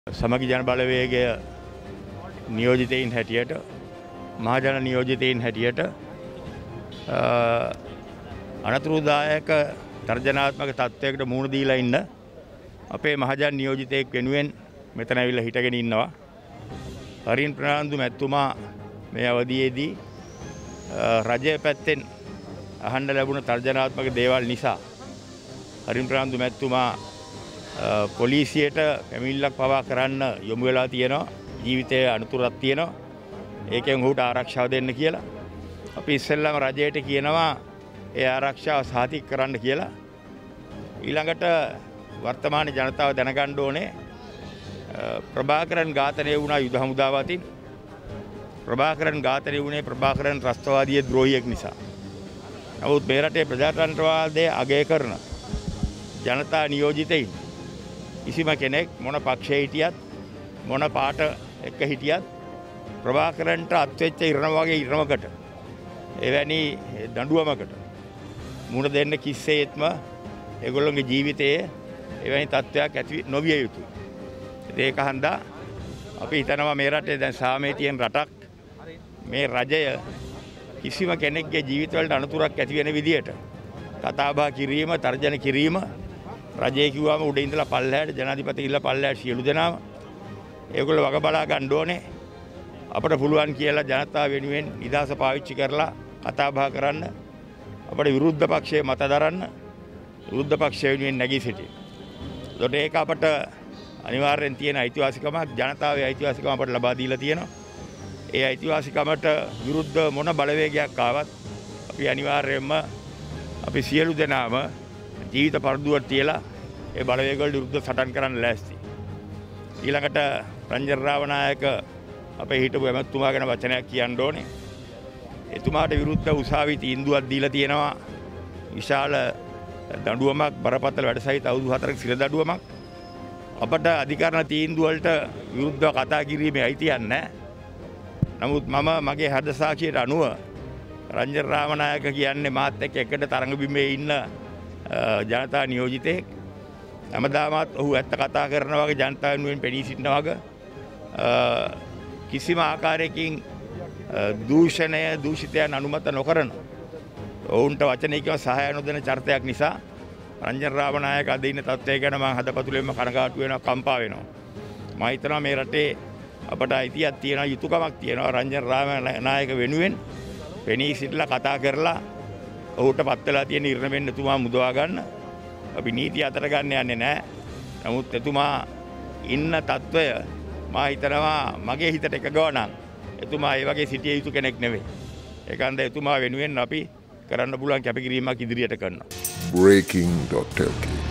සමගි ජන බලවේගය නියෝජිතයින් හැටියට මහජන නියෝජිතයින් හැටියට අනතුරුදායක තර්ජනාත්මක තත්ත්වයකට මුහුණ දීලා ඉන්න අපේ මහජන නියෝජිතයෙක් වෙනුවෙන් මෙතන ඇවිල්ලා හිටගෙන ඉන්නවා. හරින් ප්‍රනාන්දු මැතිතුමා මේ අවධියේදී රජය පැත්තෙන් අහන්න ලැබුණ තර්ජනාත්මක දේවල් නිසා හරින් ප්‍රනාන්දු මැතිතුමා පොලිසියට පැමිණිල්ලක් පවා කරන්න යොමු වෙලා තියෙනවා. ජීවිතයේ අනතුරක් තියෙනවා. ඒකෙන් ඔහුට ආරක්ෂාව දෙන්න කියලා. අපි ඉස්සෙල්ලාම රජයට කියනවා ඒ ආරක්ෂාව සාතික කරන්න කියලා. ඊළඟට වර්තමාන ජනතාව දැනගන්න ඕනේ ප්‍රභාකරන් ඝාතනය වුණා යුද හමුදාව අතින්. ප්‍රභාකරන් ඝාතනය වුණේ ප්‍රභාකරන් ත්‍රස්තවාදී ද්‍රෝහියෙක් නිසා. නමුත් මේ රටේ ප්‍රජාතන්ත්‍රවාදයේ අගය කරන ජනතා නියෝජිතයින් කිසිම කෙනෙක් මොන පක්ෂයේ හිටියත් මොන පාට එක්ක හිටියත් ප්‍රභාකරන්ට අත්වෙච්ච ඉරණ වගේ ඉරණමකට එවැනි දඬුවමකට මුහුණ දෙන්න කිසිසේත්ම ඒගොල්ලෝගේ ජීවිතයේ එවැනි තත්ත්වයක් ඇති නොවිය යුතුයි. ඒක හන්දා අපි හිතනවා මේ රටේ දැන් සාමයේ තියෙන රටක් මේ රජය කිසිම කෙනෙක්ගේ ජීවිතවලට අනතුරක් ඇති වෙන විදියට කතාබහ කිරීම තර්ජන කිරීම රජය කිව්වම උඩ ඉඳලා පල්ලහැට ජනාධිපති ඉල්ල පල්ලහැට සියලු දෙනාම ඒගොල්ලෝ වග බලා ගන්න ඕනේ. අපිට පුළුවන් කියලා ජනතාව වෙනුවෙන් නිදහස පාවිච්චි කරලා කතා බහ කරන්න අපිට විරුද්ධ පක්ෂයේ මත දරන්න විරුද්ධ පක්ෂය වෙනුවෙන් නැගී සිටින්න. ඒකට ඒක අපිට අනිවාර්යෙන් තියෙන අයිතිවාසිකමක් ජනතාවේ අයිතිවාසිකම අපිට ලබා දීලා තියෙනවා. ඒ අයිතිවාසිකමට විරුද්ධ මොන බලවේගයක් ආවත් අපි අනිවාර්යයෙන්ම අපි සියලු දෙනාම ජීවිත පරදුවට තියලා ඒ බලවේග වලට විරුද්ධ සටන් කරන්න ලෑස්ති. ඊළඟට රංජන් රාවනායක අපේ හිටපු ඇමතුමා ගැන වචනයක් කියන්න ඕනේ. එතුමාට විරුද්ධ උසාවි තීන්දුවක් දීලා තියෙනවා. විශාල දඬුවමක් බරපතල වැඩසහිත අවුරුදු 4ක සිර දඬුවමක්. අපට අධිකරණ තීන්දුව වලට විරුද්ධව කතා කිරීමේ අයිතියක් නැහැ. නමුත් මම මගේ හද සාක්ෂියට අනුව රංජන් රාමනායක කියන්නේ මාත් එක්ක එකට තරඟ බිමේ ඉන්න ජනතා නියෝජිතයෙක්. හැමදාමත් ඔහු ඇත්ත කතා කරනවා වගේ ජනතාව වෙනුවෙන් පෙනී සිටිනවා වගේ කිසිම ආකාරයකින් දූෂණය දූෂිතයන් අනුමත නොකරන ඔවුන්ට වචනයකින් සහාය නොදෙන චරිතයක් නිසා රංජන් රාමනායක අද ඉන්න තත්ත්වය ගැන මම හදපතුලෙන්ම කනගාටු වෙනවා කම්පා වෙනවා. මම හිතනවා මේ රටේ අපට අයිතියක් තියෙනවා යුතුයකමක් තියෙනවා රංජන් රාමනායක වෙනුවෙන් පෙනී සිටලා කතා කරලා ඔහුට පත් වෙලා තියෙන ඉරණ වෙන්න එතුමා මුදවා ගන්න. අපි නීතිය අතර ගන්න යන්නේ නැහැ. නමුත් එතුමා ඉන්න තත්වය මම හිතනවා මගේ හිතට එකගව නම් එතුමා ඒ වගේ සිටිය යුතු කෙනෙක් නෙවෙයි. ඒකන්ද එතුමා වෙනුවෙන් අපි කරන්න පුළුවන් කැපකිරීමක් ඉදිරියට කරනවා. breaking.lk